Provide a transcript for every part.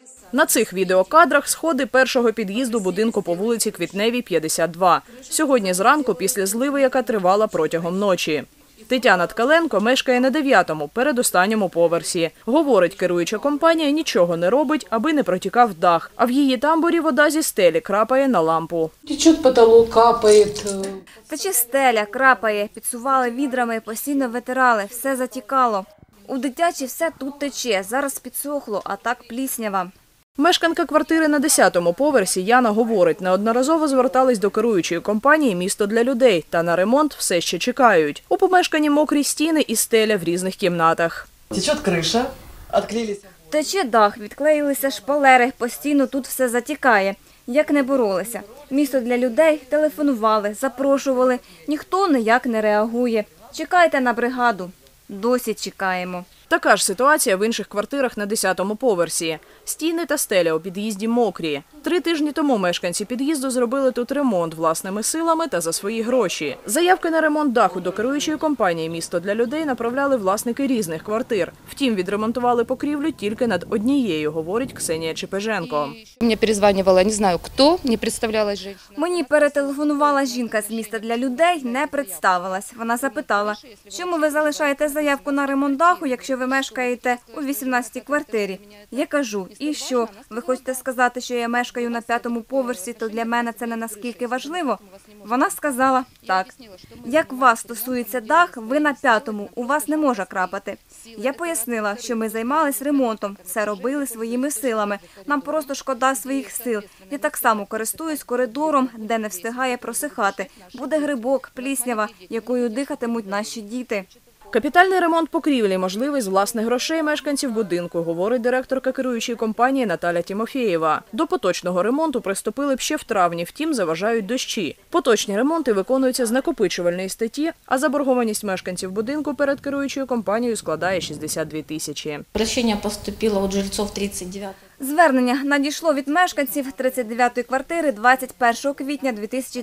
На цих відеокадрах сходи першого під'їзду будинку по вулиці Квітневій, 52. Сьогодні зранку після зливи, яка тривала протягом ночі. Тетяна Ткаленко мешкає на 9-му, передостанньому поверсі. Говорить, керуюча компанія нічого не робить, аби не протікав дах. А в її тамбурі вода зі стелі крапає на лампу. Тече потолок, капає. Тече стеля, крапає, підсували відрами, постійно витирали, все затікало. У дитячій все тут тече, зараз підсохло, а так пліснява. Мешканка квартири на 10-му поверсі Яна говорить, неодноразово звертались до керуючої компанії «Місто для людей» та на ремонт все ще чекають. У помешканні мокрі стіни і стеля в різних кімнатах. Тече криша, відклеїлися. Тече дах, відклеїлися шпалери, постійно тут все затікає. Як не боролися. «Місто для людей» телефонували, запрошували, ніхто ніяк не реагує. Чекайте на бригаду. Досі чекаємо. Така ж ситуація в інших квартирах на 10-му поверсі. Стіни та стеля у під'їзді мокрі. 3 тижні тому мешканці під'їзду зробили тут ремонт власними силами та за свої гроші. Заявки на ремонт даху до керуючої компанії «Місто для людей» направляли власники різних квартир. Втім, відремонтували покрівлю тільки над однією, говорить Ксенія Чепеженко. Мені перезвонювала, не знаю хто, не представлялась жінка. Мені перетелефонувала жінка з «Міста для людей», не представилась. Вона запитала, чому ви залишаєте заявку на ремонт даху, якщо ви мешкаєте у 18-й квартирі. Я кажу, і що? Ви хочете сказати, що я мешкаю на 5-му поверсі, то для мене це не наскільки важливо? Вона сказала, так. Як вас стосується дах, ви на 5-му, у вас не може крапати. Я пояснила, що ми займались ремонтом, все робили своїми силами. Нам просто шкода своїх сил. Я так само користуюсь коридором, де не встигає просихати. Буде грибок, пліснява, якою дихатимуть наші діти. Капітальний ремонт покрівлі можливий з власних грошей мешканців будинку, говорить директорка керуючої компанії Наталя Тімофєєва. До поточного ремонту приступили б ще в травні, втім заважають дощі. Поточні ремонти виконуються з накопичувальної статті, а заборгованість мешканців будинку перед керуючою компанією складає 62 тисячі. Обращение поступило от жильцов 39. Звернення надійшло від мешканців 39-ї квартири 21 квітня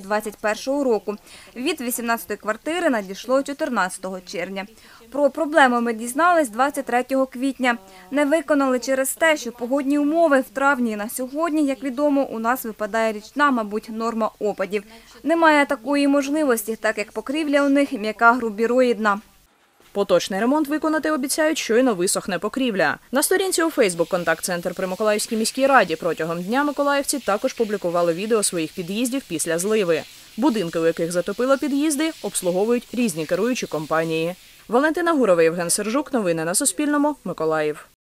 2021 року. Від 18-ї квартири надійшло 14 червня. Про проблему ми дізнались 23 квітня. Не виконали через те, що погодні умови в травні на сьогодні, як відомо, у нас випадає річна, мабуть, норма опадів. Немає такої можливості, так як покрівля у них м'яка грубіроїдна. Поточний ремонт виконати обіцяють, щойно висохне покрівля. На сторінці у Фейсбук «Контакт-центр» при Миколаївській міській раді протягом дня миколаївці також публікували відео своїх під'їздів після зливи. Будинки, у яких затопило під'їзди, обслуговують різні керуючі компанії. Валентина Гурова, Євген Сержук. Новини на Суспільному. Миколаїв.